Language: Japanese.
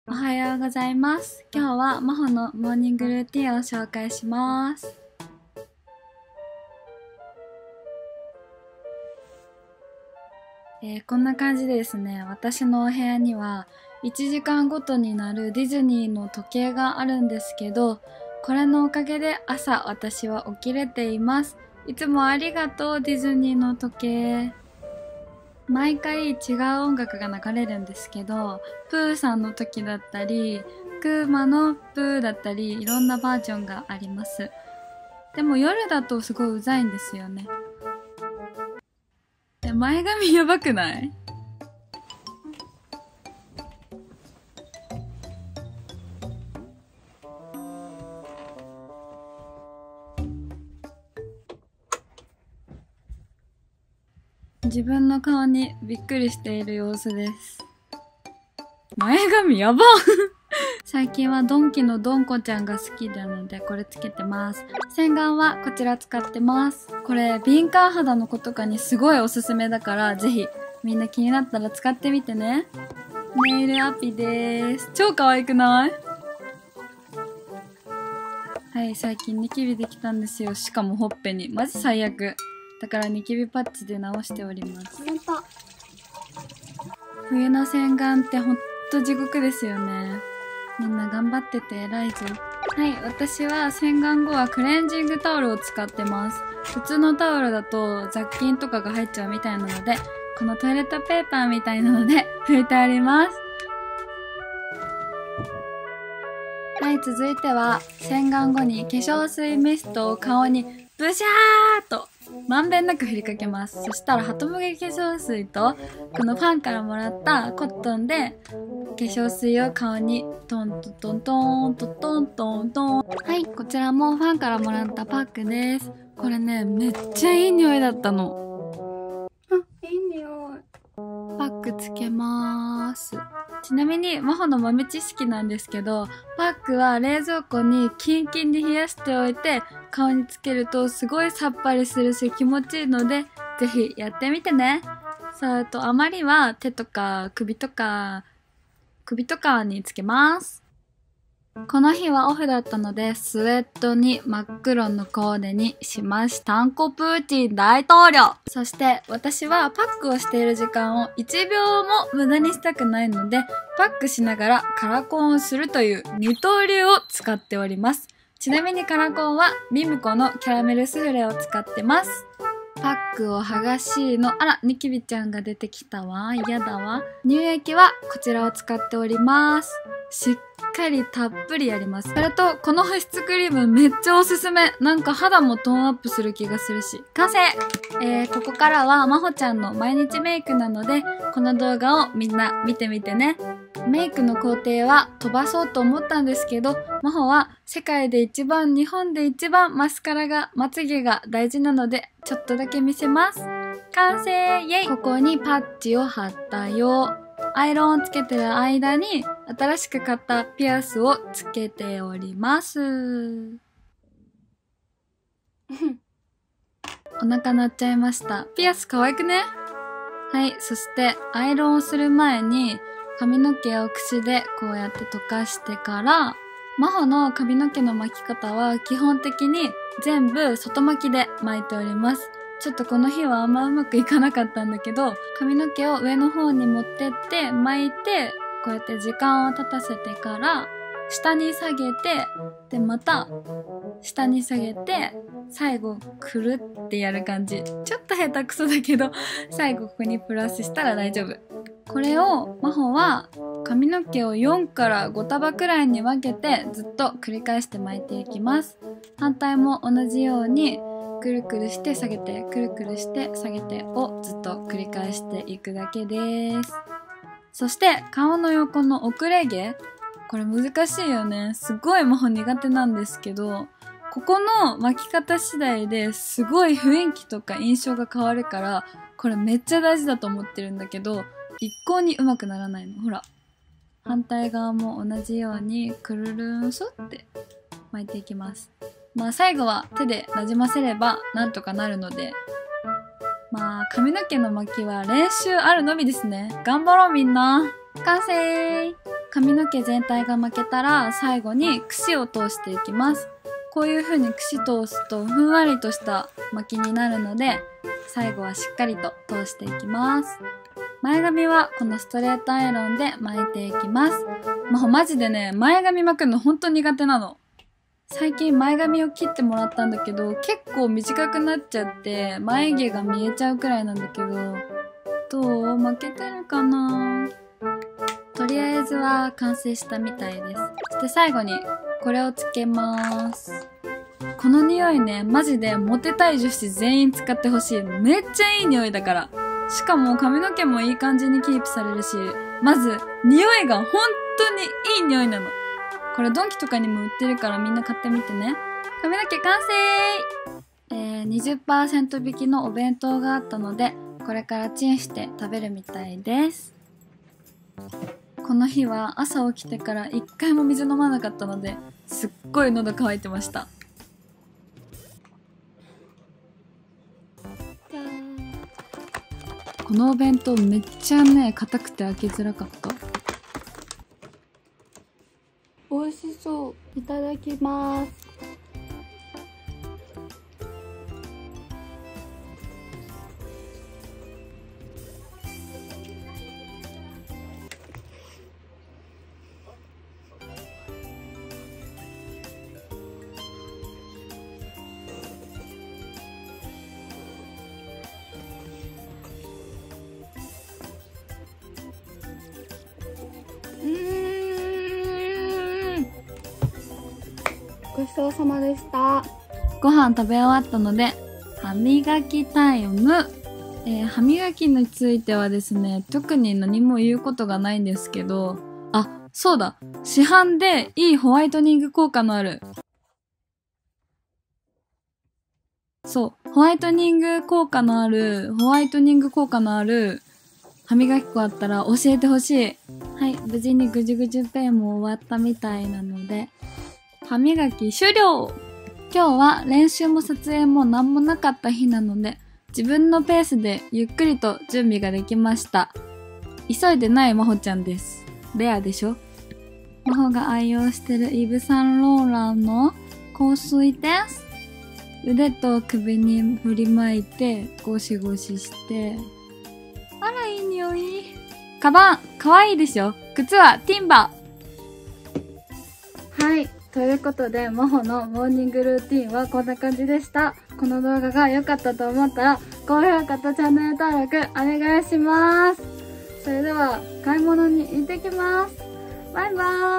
おはようございます。今日は真帆のモーニングルーティンを紹介します。こんな感じでですね、私のお部屋には1時間ごとになるディズニーの時計があるんですけど、これのおかげで朝私は起きれています。いつもありがとうディズニーの時計。毎回違う音楽が流れるんですけど、プーさんの時だったり、クマのプーだったり、いろんなバージョンがあります。でも夜だとすごいうざいんですよね。前髪やばくない？自分の顔にびっくりしている様子です。前髪やば最近はドンキのドンコちゃんが好きなのでこれつけてます。洗顔はこちら使ってます。これ敏感肌の子とかにすごいおすすめだからぜひみんな気になったら使ってみてね。ネイルアピです。超可愛くない？はい、最近ニキビできたんですよ。しかもほっぺに。マジ最悪。だからニキビパッチで直しております。冬の洗顔ってほんと地獄ですよね。みんな頑張ってて偉いぞ。はい、私は洗顔後はクレンジングタオルを使ってます。普通のタオルだと雑菌とかが入っちゃうみたいなので、このトイレットペーパーみたいなので拭いてあります。はい、続いては洗顔後に化粧水ミストを顔にブシャーとまんべんなく振りかけます。そしたらハトムギ化粧水とこのファンからもらったコットンで化粧水を顔にトントントントントントントントン。はい、こちらもファンからもらったパックです。これね、めっちゃいい匂いだったの。いい匂い。パックつけまーす。ちなみに真帆の豆知識なんですけど、パックは冷蔵庫にキンキンに冷やしておいて顔につけるとすごいさっぱりするし気持ちいいのでぜひやってみてね。あと余りは手とか首とかにつけます。この日はオフだったのでスウェットに真っ黒のコーデにしました。プーチン大統領。そして私はパックをしている時間を1秒も無駄にしたくないのでパックしながらカラコンをするという二刀流を使っております。ちなみにカラコンはミムコのキャラメルスフレを使ってます。パックを剥がしの、あら、ニキビちゃんが出てきたわ。嫌だわ。乳液はこちらを使っております。しっかりたっぷりやります。それと、この保湿クリームめっちゃおすすめ。なんか肌もトーンアップする気がするし。完成！ここからはまほちゃんの毎日メイクなので、この動画をみんな見てみてね。メイクの工程は飛ばそうと思ったんですけど、真帆は世界で一番、日本で一番マスカラが、まつげが大事なので、ちょっとだけ見せます。完成イェイ！ここにパッチを貼ったよ。アイロンをつけてる間に、新しく買ったピアスをつけております。お腹鳴っちゃいました。ピアス可愛くね？はい、そしてアイロンをする前に、髪の毛を櫛でこうやって溶かしてから、真帆の髪の毛の巻き方は基本的に全部外巻きで巻いております。ちょっとこの日はあんまうまくいかなかったんだけど、髪の毛を上の方に持ってって巻いて、こうやって時間を経たせてから、下に下げて、でまた下に下げて、最後くるってやる感じ。ちょっと下手くそだけど、最後ここにプラスしたら大丈夫。これを真帆は髪の毛を4から5束くらいに分けてずっと繰り返して巻いていきます。反対も同じようにくるくるして下げてくるくるして下げてをずっと繰り返していくだけです。そして顔の横の遅れ毛、これ難しいよね。すごい真帆苦手なんですけど、ここの巻き方次第ですごい雰囲気とか印象が変わるから、これめっちゃ大事だと思ってるんだけど、一向にうまくならないの。ほら。反対側も同じようにくるるんそって巻いていきます。まあ最後は手でなじませればなんとかなるので、まあ髪の毛の巻きは練習あるのみですね。頑張ろうみんな。完成！ 髪の毛全体が巻けたら最後に櫛を通していきます。こういう風に櫛通すとふんわりとした巻きになるので、最後はしっかりと通していきます。前髪はこのストレートアイロンで巻いていきます。もうマジでね、前髪巻くのほんと苦手なの。最近前髪を切ってもらったんだけど、結構短くなっちゃって眉毛が見えちゃうくらいなんだけど、どう？巻けてるかな？とりあえずは完成したみたいです。そして最後にこれをつけます。この匂いね、マジでモテたい女子全員使ってほしい。めっちゃいい匂いだから。しかも髪の毛もいい感じにキープされるし、まず匂いが本当にいい匂いなの。これドンキとかにも売ってるからみんな買ってみてね。髪の毛完成！20% 引きのお弁当があったので、これからチンして食べるみたいです。この日は朝起きてから一回も水飲まなかったので、すっごい喉乾いてました。このお弁当めっちゃね、硬くて開けづらかった。美味しそう。いただきます。ごちそうさまでした。ご飯食べ終わったので、歯磨きタイム。歯磨きについてはですね、特に何も言うことがないんですけど、あ、そうだ。市販でいいホワイトニング効果のある。そう、ホワイトニング効果のある歯磨き粉あったら教えてほしい。はい、無事にぐじゅぐじゅペンも終わったみたいなので、歯磨き終了！今日は練習も撮影も何もなかった日なので、自分のペースでゆっくりと準備ができました。急いでないまほちゃんです。レアでしょ？まほが愛用してるイヴ・サンローランの香水です。腕と首に振り巻いてゴシゴシして、あらいい匂い。カバンかわいいでしょ？靴はティンバ。はい、ということでまほのモーニングルーティンはこんな感じでした。この動画が良かったと思ったら高評価とチャンネル登録お願いします。それでは買い物に行ってきます。バイバーイ。